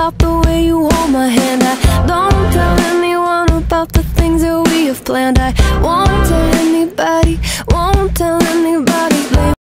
about the way you hold my hand. I don't tell anyone about the things that we have planned. I want